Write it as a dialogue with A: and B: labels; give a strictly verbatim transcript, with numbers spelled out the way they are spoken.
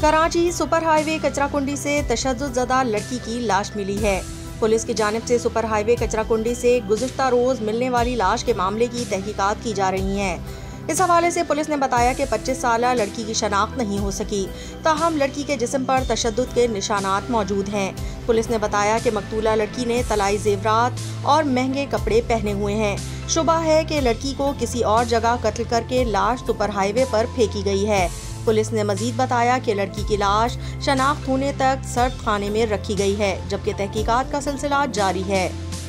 A: Karachi super highway कचराकुंडी से तशद्दुदज़दा लड़की की लाश मिली है। पुलिस की जानिब से सुपर हाईवे कचराकुंडी से गुज़िश्ता रोज मिलने वाली लाश के मामले की तहकीकात की जा रही हैं। इस हवाले से पुलिस ने बताया कि पच्चीस साला लड़की की शनाख्त नहीं हो सकी, ताहम लड़की के जिस्म पर तशद्दुद के निशानात मौजूद हैं। पुलिस ने बताया कि मकतूला लड़की ने तलाई जेवरात और महंगे कपड़े पहने हुए हैं। शुबा है कि लड़की को किसी और जगह कत्ल करके लाश सुपर हाईवे पर फेंकी गई है। पुलिस ने मजीद बताया कि लड़की की लाश शनाख्त होने तक सर्द खाने में रखी गई है, जबकि तहकीकात का सिलसिला जारी है।